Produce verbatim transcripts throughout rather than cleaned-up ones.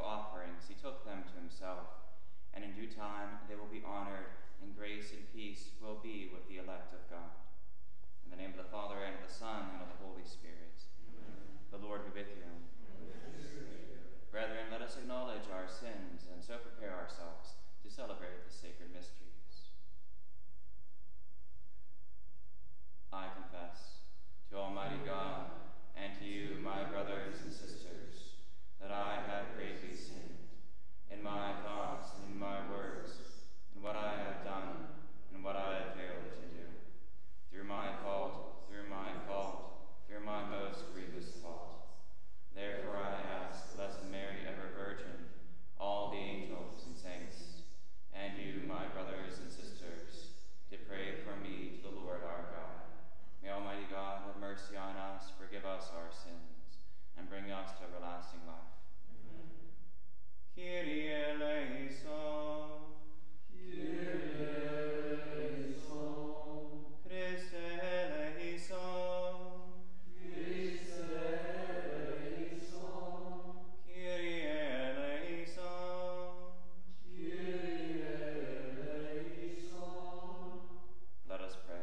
offerings, he took them to himself, and in due time they will be honored, and grace and peace will be with the elect of God. In the name of the Father, and of the Son, and of the Holy Spirit. Amen. The Lord be with you. With Brethren, let us acknowledge our sins, and so prepare ourselves to celebrate the sacred mysteries. I confess to Almighty God, and to you, my brothers and sisters, that I have greatly sinned, in my thoughts and in my words, in what I have done, and what I have failed to do. Through my fault, through my fault, through my most grievous fault. Therefore I ask Blessed Mary, ever Virgin, all the angels and saints, and you, my brothers and sisters, to pray for me to the Lord our God. May Almighty God have mercy on us, forgive us our sins, and bring us to everlasting life. Amen. Kyrie eleison. Kyrie eleison. Christe eleison. Christe eleison. Kyrie eleison. Kyrie eleison. Let us pray.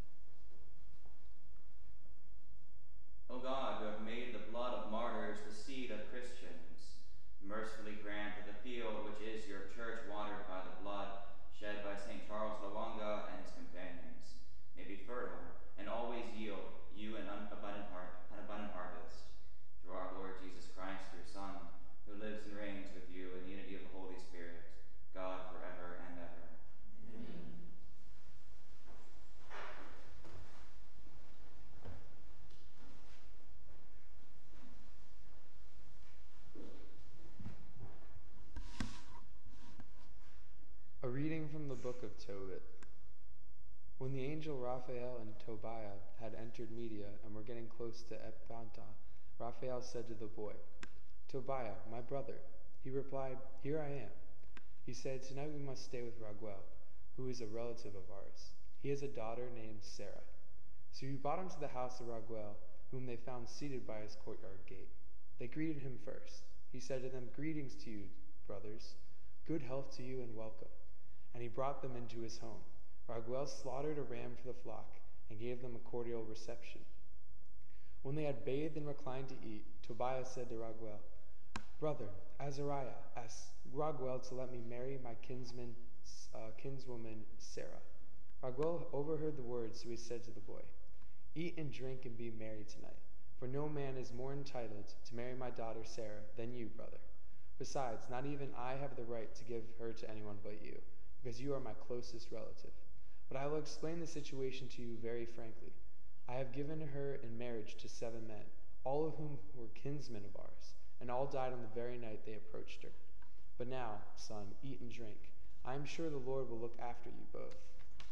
O God, who have made the blood of martyrs the seed of Christians, mercifully grant that the field which is your church, watered by the blood shed by Saint Charles Lwanga and his companions, may be fertile and always yield you an abundant, har an abundant harvest. Through our Lord Jesus Christ, your Son, who lives and reigns with you in the unity of the Holy Spirit, God forever and ever. Amen. A reading from the book of Tobit. When the angel Raphael and Tobiah had entered Media and were getting close to Epanta, Raphael said to the boy, "Tobiah, my brother." He replied, "Here I am." He said, "Tonight we must stay with Raguel, who is a relative of ours. He has a daughter named Sarah." So he brought him to the house of Raguel, whom they found seated by his courtyard gate. They greeted him first. He said to them, "Greetings to you, brothers. Good health to you and welcome." And he brought them into his home. Raguel slaughtered a ram for the flock and gave them a cordial reception. When they had bathed and reclined to eat, Tobiah said to Raguel, "Brother, Azariah asked Raguel to let me marry my kinsman, uh, kinswoman Sarah." Raguel overheard the words, so he said to the boy, "Eat and drink and be merry tonight, for no man is more entitled to marry my daughter Sarah than you, brother. Besides, not even I have the right to give her to anyone but you, because you are my closest relative. But I will explain the situation to you very frankly. I have given her in marriage to seven men, all of whom were kinsmen of ours, and all died on the very night they approached her. But now, son, eat and drink. I am sure the Lord will look after you both."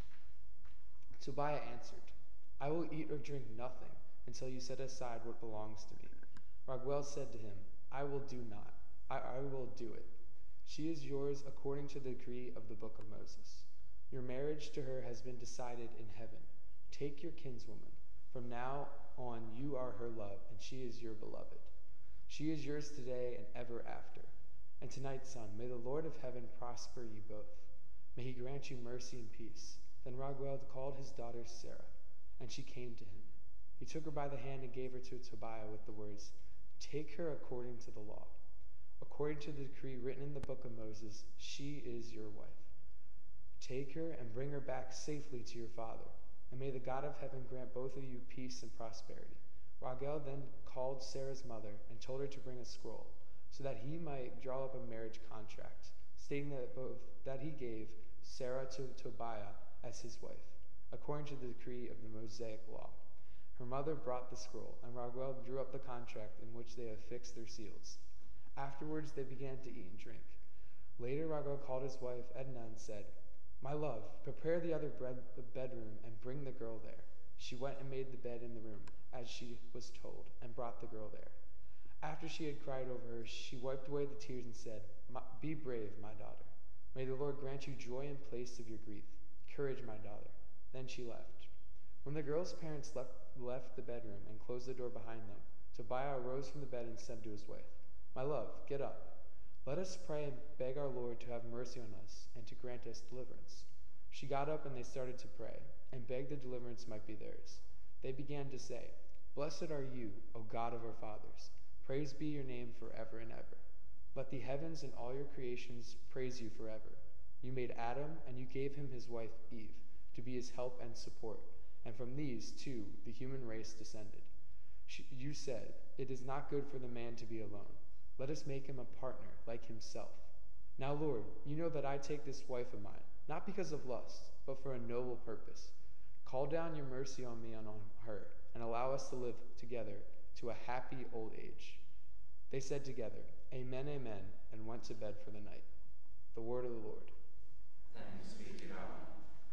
Tobiah answered, "I will eat or drink nothing until you set aside what belongs to me." Raguel said to him, "I will do not. I, I will do it. She is yours according to the decree of the book of Moses. Your marriage to her has been decided in heaven. Take your kinswoman. From now on you are her love, and she is your beloved. She is yours today and ever after. And tonight, son, may the Lord of heaven prosper you both. May he grant you mercy and peace." Then Raguel called his daughter Sarah, and she came to him. He took her by the hand and gave her to Tobiah with the words, "Take her according to the law. According to the decree written in the book of Moses, she is your wife. Take her and bring her back safely to your father, and may the God of heaven grant both of you peace and prosperity." Raguel then called Sarah's mother and told her to bring a scroll, so that he might draw up a marriage contract, stating that both that he gave Sarah to Tobiah as his wife, according to the decree of the Mosaic law. Her mother brought the scroll, and Raguel drew up the contract in which they affixed their seals. Afterwards they began to eat and drink. Later Raguel called his wife Edna and said, "My love, prepare the other bread, the bedroom and bring the girl there." She went and made the bed in the room, as she was told, and brought the girl there. After she had cried over her, she wiped away the tears and said, "Be brave, my daughter. May the Lord grant you joy in place of your grief. Courage, my daughter." Then she left. When the girl's parents left, left the bedroom and closed the door behind them, Tobiah arose from the bed and said to his wife, "My love, get up." Let us pray and beg our Lord to have mercy on us and to grant us deliverance." She got up and they started to pray, and begged the deliverance might be theirs. They began to say, "Blessed are you, O God of our fathers. Praise be your name forever and ever. Let the heavens and all your creations praise you forever. You made Adam, and you gave him his wife Eve, to be his help and support, and from these, too, the human race descended. She, you said, 'It is not good for the man to be alone. Let us make him a partner like himself.' Now, Lord, you know that I take this wife of mine, not because of lust, but for a noble purpose. Call down your mercy on me and on her, and allow us to live together to a happy old age." They said together, "Amen, amen," and went to bed for the night. The word of the Lord. Thanks be to God.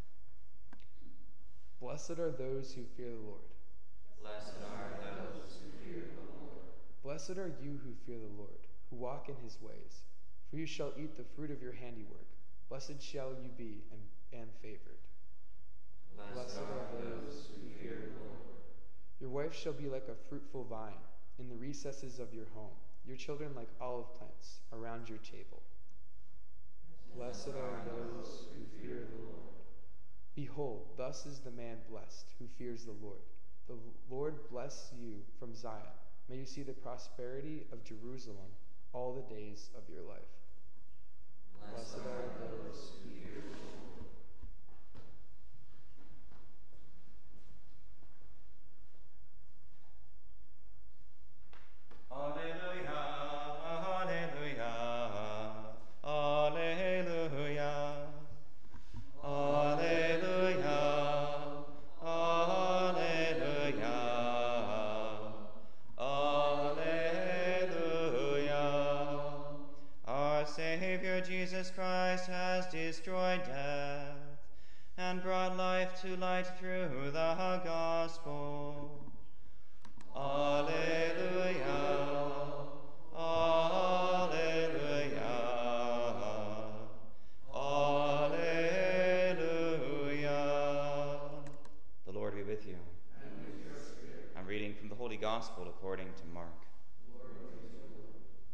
Blessed are those who fear the Lord. Blessed are those who fear the Lord. Blessed are you who fear the Lord, who walk in his ways. For you shall eat the fruit of your handiwork. Blessed shall you be and, and favored. Blessed, Blessed are those who fear the Lord. Your wife shall be like a fruitful vine in the recesses of your home, your children like olive plants around your table. Blessed are those who fear the Lord. Behold, thus is the man blessed who fears the Lord. The Lord bless you from Zion. May you see the prosperity of Jerusalem all the days of your life. Blessed, Blessed are those who fear the Lord. Alleluia, alleluia, alleluia, alleluia, alleluia, alleluia. Our Savior Jesus Christ has destroyed death and brought life to light through the gospel. Alleluia, alleluia, alleluia. The Lord be with you. And with your spirit. I'm reading from the Holy Gospel according to Mark. Glory to you, Lord.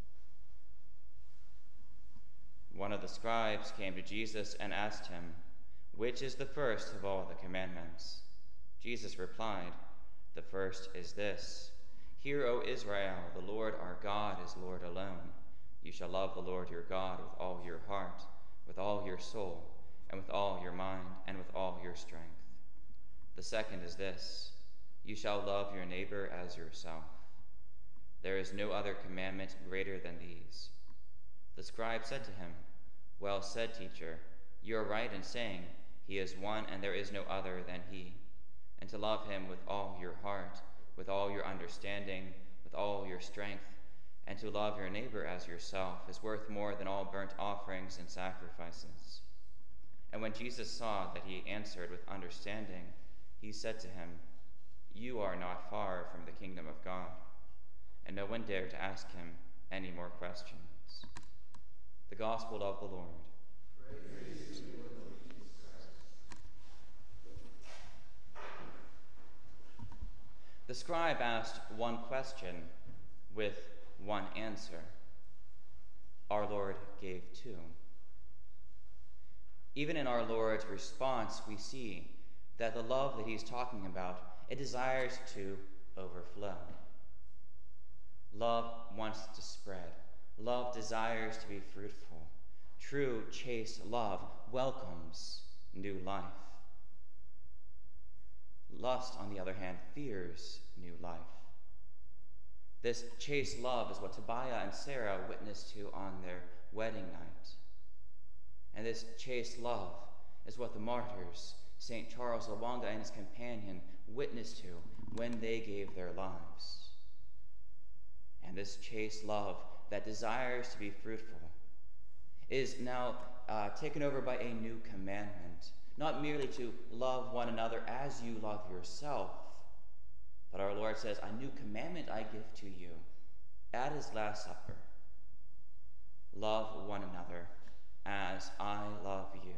One of the scribes came to Jesus and asked him, "Which is the first of all the commandments?" Jesus replied, "The first is this: Hear, O Israel, the Lord our God is Lord alone. You shall love the Lord your God with all your heart, with all your soul, and with all your mind, and with all your strength. The second is this: You shall love your neighbor as yourself. There is no other commandment greater than these." The scribe said to him, "Well said, teacher. You are right in saying, He is one and there is no other than He. And to love Him with all your heart, with all your understanding, with all your strength, and to love your neighbor as yourself is worth more than all burnt offerings and sacrifices." And when Jesus saw that he answered with understanding, he said to him, "You are not far from the kingdom of God." And no one dared to ask him any more questions. The Gospel of the Lord. Praise to you, Lord Jesus Christ. The scribe asked one question with one answer. Our Lord gave two. Even in our Lord's response, we see that the love that he's talking about, it desires to overflow. Love wants to spread. Love desires to be fruitful. True, chaste love welcomes new life. Lust, on the other hand, fears new life. This chaste love is what Tobiah and Sarah witnessed to on their wedding night. And this chaste love is what the martyrs, Saint Charles Lwanga and his companion, witnessed to when they gave their lives. And this chaste love that desires to be fruitful is now uh, taken over by a new commandment, not merely to love one another as you love yourself, but our Lord says, "A new commandment I give to you," at his Last Supper. Love one another as I love you.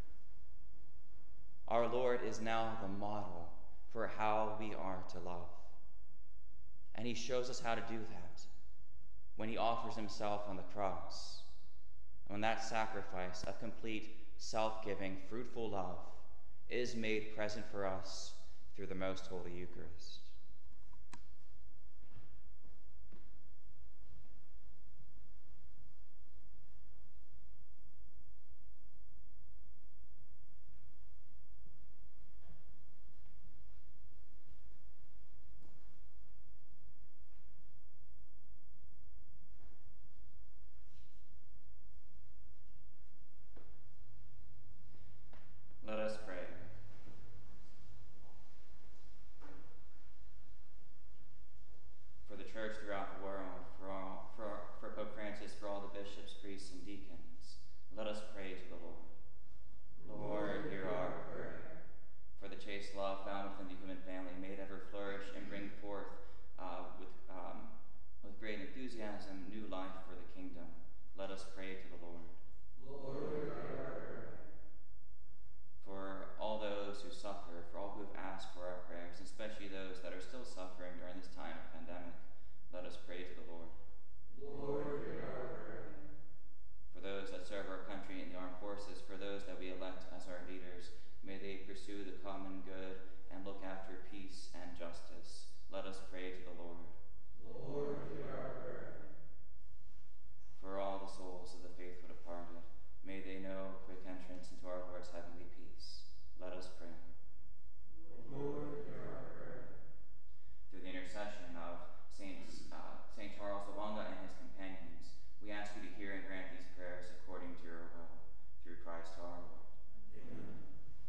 Our Lord is now the model for how we are to love. And he shows us how to do that. when he offers himself on the cross, and when that sacrifice of complete self-giving, fruitful love is made present for us through the Most Holy Eucharist. Let us pray. For the Church throughout the world, for, all, for, for Pope Francis, for all the bishops, priests, and deacons, let us pray to the Lord. Lord, hear our prayer. For the chaste love found within the human family, may it ever flourish and bring forth uh, with, um, with great enthusiasm new life for the kingdom. Let us pray to the Lord. Lord, hear our prayer. For all those who suffer, for all who have asked for our prayers, especially those that are still suffering during this time of pandemic, let us pray to the Lord. Lord, hear our prayer. For those that serve our country in the armed forces, for those that we elect as our leaders, may they pursue the common good and look after peace and justice. Let us pray to the Lord. Lord, hear our prayer. For all the souls of the faithful departed, may they know quick entrance into our Lord's heavenly peace. Let us pray. Lord, hear our prayer. Through the intercession of Saints, uh, Saint Charles Lwanga and his companions, we ask you to hear and grant these prayers according to your will, through Christ our Lord. Amen.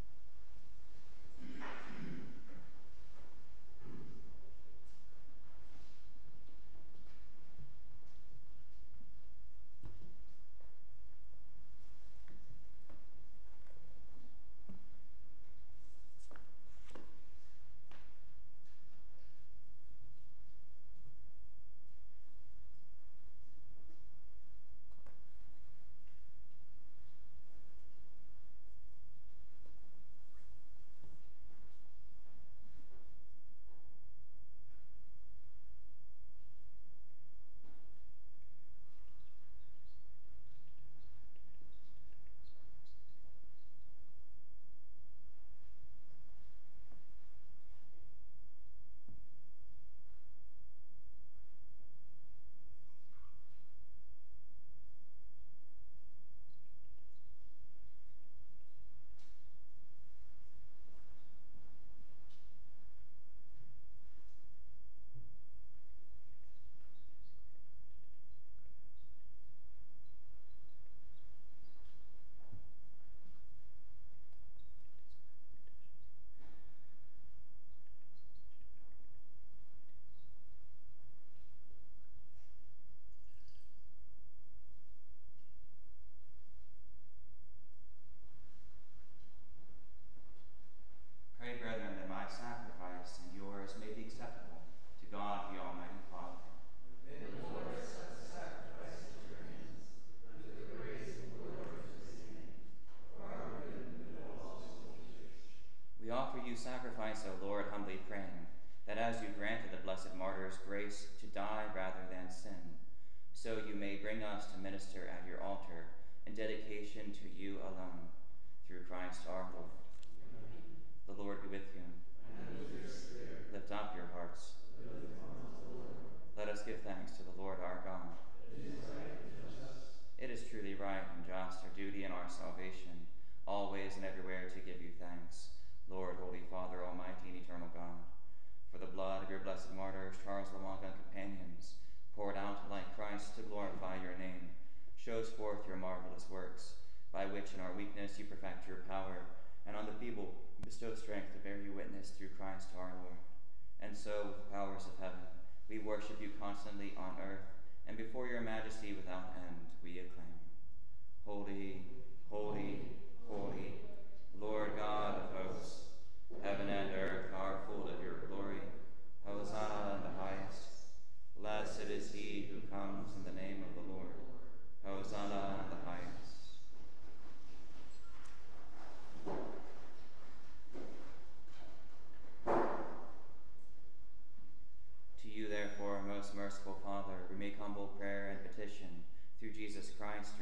Pray, brethren, that my sacrifice and yours may be acceptable to God, the Almighty Father. May the Lord accept the sacrifice at your hands, unto the praise and glory of his name, for our good and the good of all his holy church. We offer you sacrifice, O Lord, humbly praying that as you granted the blessed martyrs grace to die rather than sin, so you may bring us to minister at your altar in dedication to you alone, through Christ our Lord. Amen. The Lord be with you. And with your spirit. Lift up your hearts. Lift them up to the Lord. Let us give thanks to the Lord our God. It is right and just. It is truly right and just, our duty and our salvation, always and everywhere to give you thanks, Lord, Holy Father, Almighty and eternal God, for the blood of your blessed martyrs, Charles Lwanga and companions, poured out like Christ to glorify your name, shows forth your marvelous works, by which in our weakness you perfect your power, and on the feeble bestow strength to bear you witness through Christ our Lord. And so, with the powers of heaven, we worship you constantly on earth, and before your majesty without end we acclaim. Holy, holy, holy, Lord God of hosts, heaven and earth are full of your glory. Hosanna in the highest. Blessed is he who comes in the name of the Lord. Hosanna in the highest. To you, therefore, most merciful Father, we make humble prayer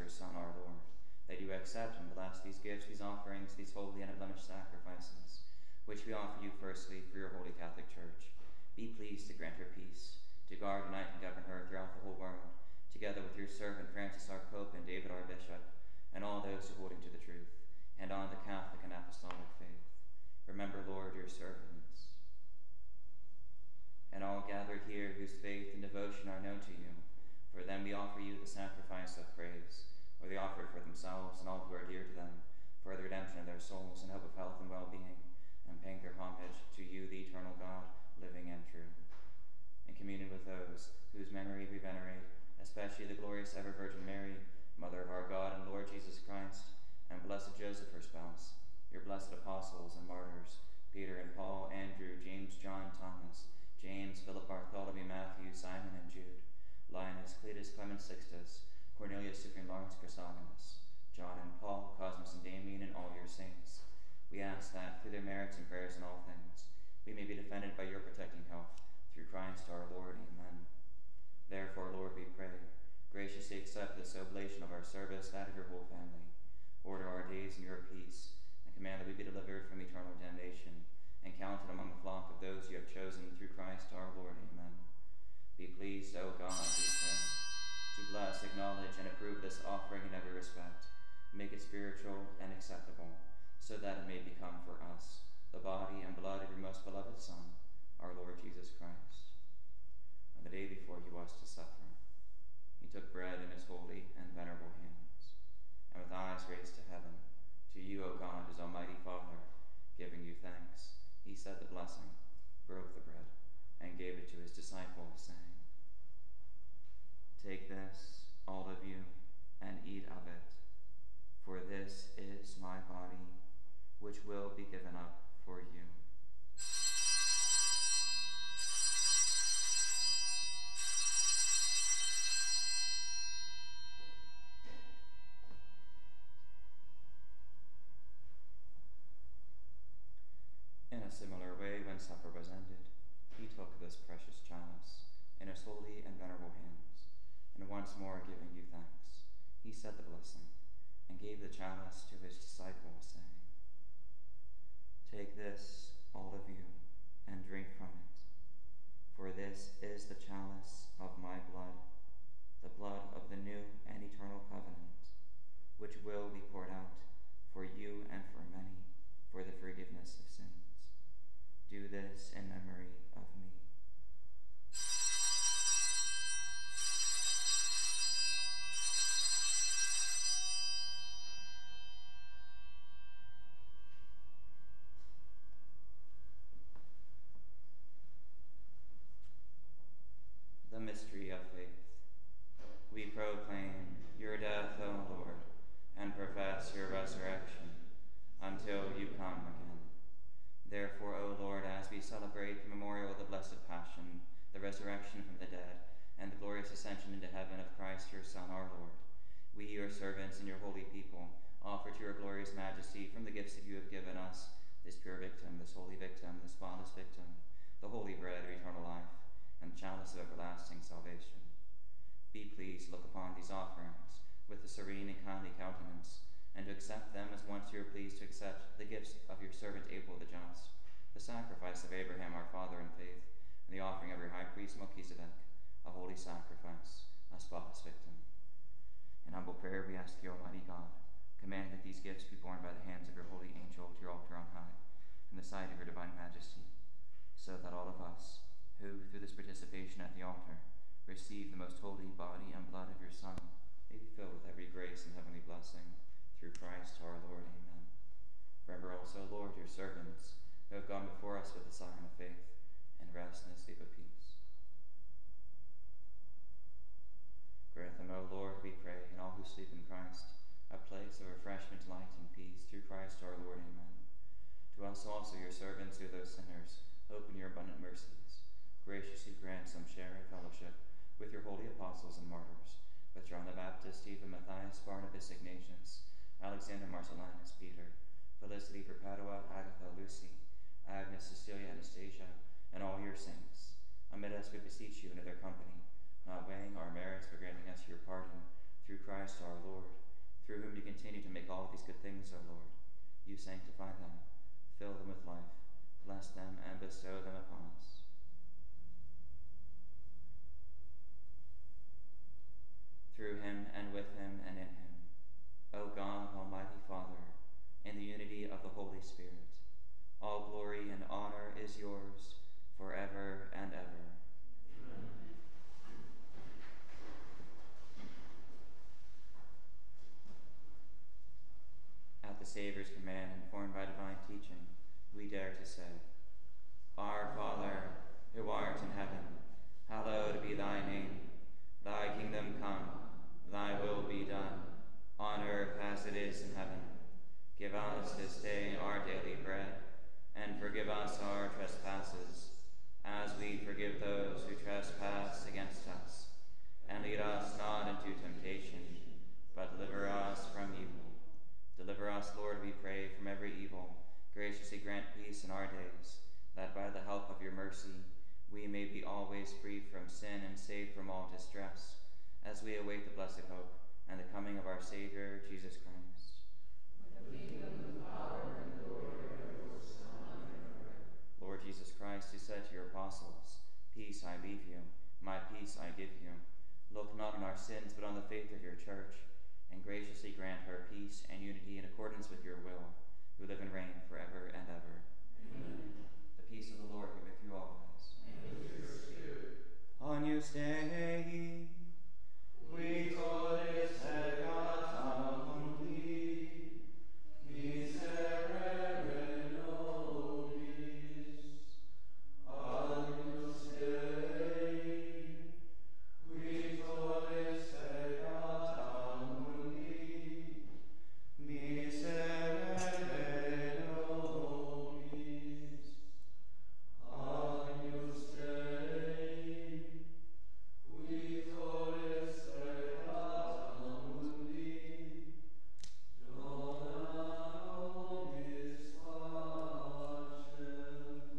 your Son, our Lord, that you accept and bless these gifts, these offerings, these holy and unblemished sacrifices, which we offer you firstly for your holy Catholic Church. Be pleased to grant her peace, to guard, unite, and govern her throughout the whole world, together with your servant Francis our Pope and David our Bishop, and all those who holding to the truth, and on the Catholic and Apostolic faith. Remember, Lord, your servants, and all gathered here whose faith and devotion are known to you. For them we offer you the sacrifice of praise, or they offer it for themselves and all who are dear to them, for the redemption of their souls and hope of health and well-being, and paying their homage to you, the eternal God, living and true. In communion with those whose memory we venerate, especially the glorious ever-Virgin Mary, Mother of our God and Lord Jesus Christ, and blessed Joseph, her spouse, your blessed apostles and martyrs, Peter and Paul, Andrew, James, John, Thomas, James, Philip, Bartholomew, Matthew, Simon, and Jude, Linus, Cletus, Clement, Sixtus, Cornelius, Cyprian, Lawrence, Chrysogonus, John and Paul, Cosmas and Damien, and all your saints. We ask that, through their merits and prayers in all things, we may be defended by your protecting help, through Christ our Lord. Amen. Therefore, Lord, we pray, graciously accept this oblation of our service, that of your whole family. Order our days in your peace, and command that we be delivered from eternal damnation, and counted among the flock of those you have chosen through Christ our Lord. Amen. Be pleased, O God, we pray, to bless, acknowledge, and approve this offering in every respect. Make it spiritual and acceptable, so that it may become for us the body and blood of your most beloved Son, our Lord Jesus Christ. On the day before he was to suffer, he took bread in his holy and venerable hands, and with eyes raised to heaven, to you, O God, his almighty Father, giving you thanks, he said the blessing, broke the bread, and gave it to his disciples, saying, Take this, all of you, and eat of it, for this is my body, which will be given up for you. In a similar way, when supper was ended, he took this precious chalice in his holy and venerable hands, and once more giving you thanks, he said the blessing, and gave the chalice to his disciples, saying, Take this, all of you, and drink from it, for this is the chalice of my blood, the blood of the new and eternal covenant, which will be poured out for you and for many for the forgiveness of sins. Do this in memory of me. The mystery of faith. We proclaim your death, O Lord, and profess your resurrection until you come again. Therefore, O Lord, as we celebrate the memorial of the blessed Passion, the resurrection from the dead, and the glorious ascension into heaven of Christ your Son, our Lord, we, your servants and your holy people, offer to your glorious majesty from the gifts that you have given us, this pure victim, this holy victim, this spotless victim, the holy bread of eternal life, and the chalice of everlasting salvation. Be pleased to look upon these offerings with a serene and kindly countenance, and to accept them as once you are pleased to accept the gifts of your servant Abel the just, the sacrifice of Abraham our father in faith, and the offering of your high priest Melchizedek, a holy sacrifice, a spotless victim. In humble prayer we ask you, Almighty God, command that these gifts be borne by the hands of your holy angel to your altar on high, in the sight of your divine majesty, so that all of us, who, through this participation at the altar, receive the most holy body and blood of your Son, may be filled with every grace and heavenly blessing, through Christ our Lord. Amen. Remember also, Lord, your servants, who have gone before us with the sign of faith, and rest in the sleep of peace. Grant them, O Lord, we pray, and all who sleep in Christ, a place of refreshment, light, and peace, through Christ our Lord. Amen. To us also, your servants, who are those sinners, open your abundant mercies. Graciously grant some share in fellowship with your holy apostles and martyrs, with John the Baptist, Stephen, Matthias, Barnabas, Ignatius, Alexander, Marcellinus, Peter, Felicity, Perpetua, Agatha, Lucy, Agnes, Cecilia, Anastasia, and all your saints. Amid us we beseech you into their company, not weighing our merits, but granting us your pardon, through Christ our Lord, through whom you continue to make all these good things, O Lord. You sanctify them, fill them with life, bless them, and bestow them upon us. Through him, and with him, and in him, O God, Almighty Father, in the unity of the Holy Spirit, all glory and honor is yours forever and ever. Amen. At the Savior's command, informed by divine teaching, we dare to say, Our Father, who art in heaven, hallowed be thy name. Thy kingdom come, thy will be done, on earth as it is in heaven. Give us this day our daily bread, and forgive us our trespasses, as we forgive those who trespass against us. And lead us not into temptation, but deliver us from evil. Deliver us, Lord, we pray, from every evil. Graciously grant peace in our days, that by the help of your mercy we may be always free from sin and saved from all distress, as we await the blessed hope and the coming of our Savior, Jesus Christ. The kingdom, the power, and the glory are yours, now and forever. Lord Jesus Christ, who said to your apostles, Peace I leave you, my peace I give you. Look not on our sins, but on the faith of your church, and graciously grant her peace and unity in accordance with your will, who live and reign forever and ever. Amen. The peace of the Lord be with you always. And with your spirit. Agnus Dei, we todes peccata mundi, miserere nobis. Agnus Dei, we todes peccata mundi, miserere nobis. Agnus Dei, we todes peccata mundi, dona nobis pacem.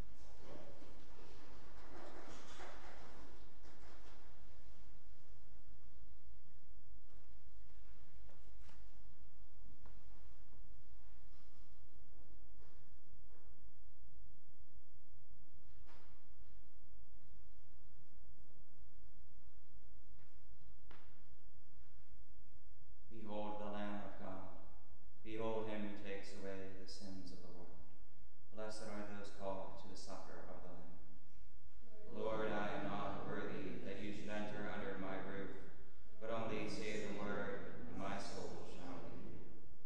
Behold the Lamb of God. Behold him who takes away the sins of the world. Blessed are those called to the supper of the Lamb. Lord, I am not worthy that you should enter under my roof, but only say the word, and my soul shall be healed.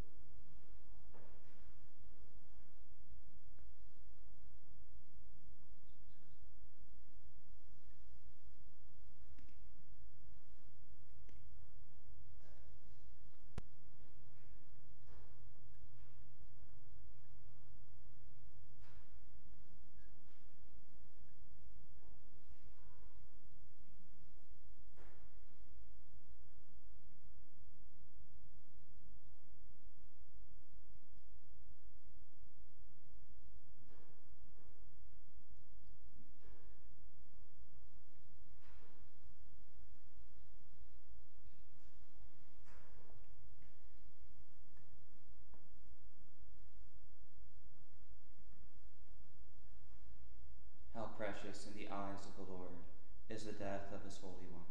How precious in the eyes of the Lord is the death of his holy ones.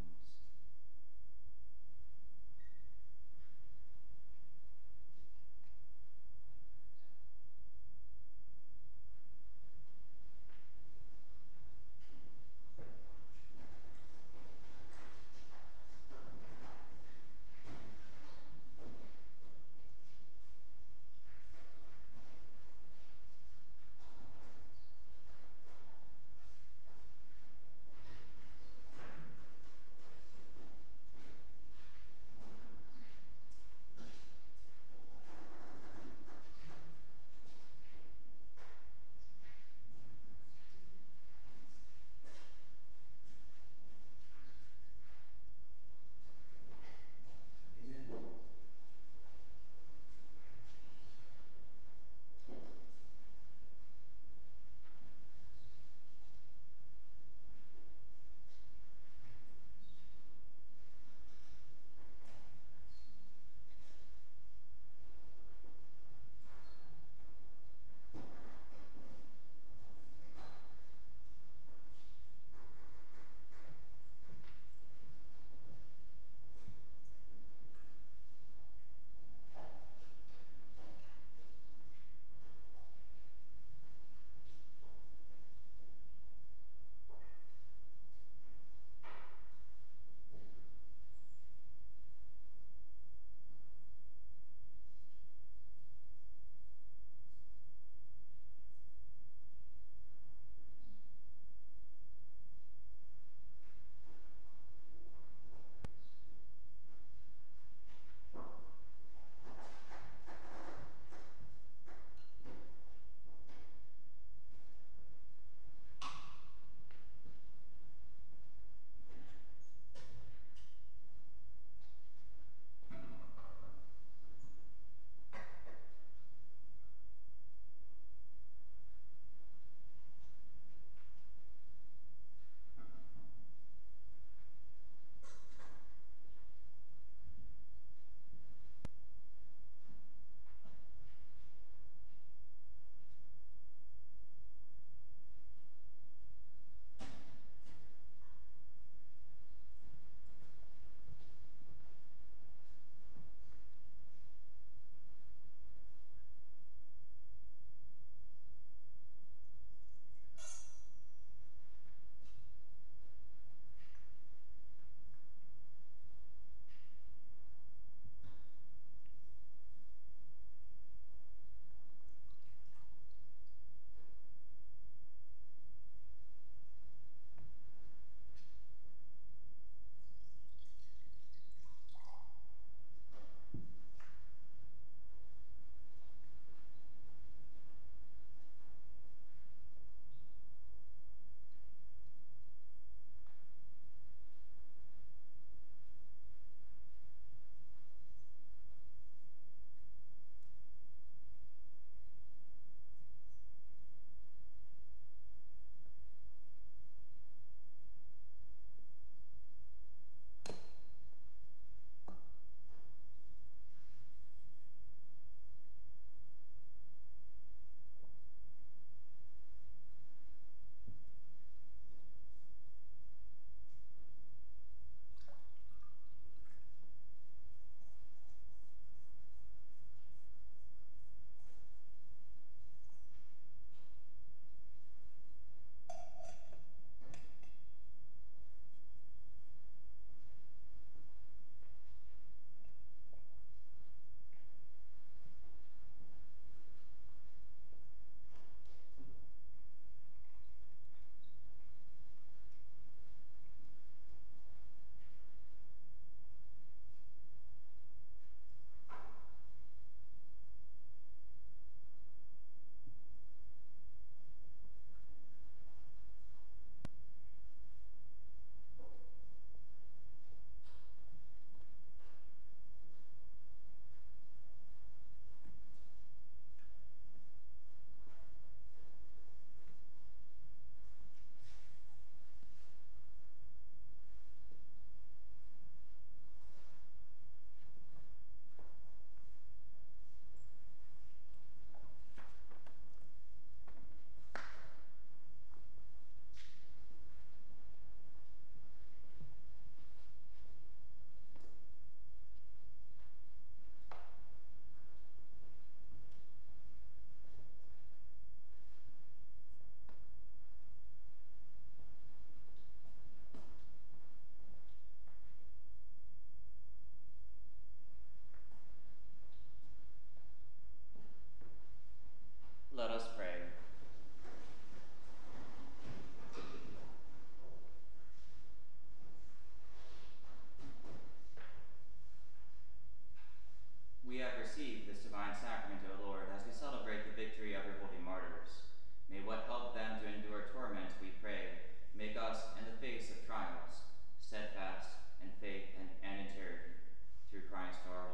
Christ our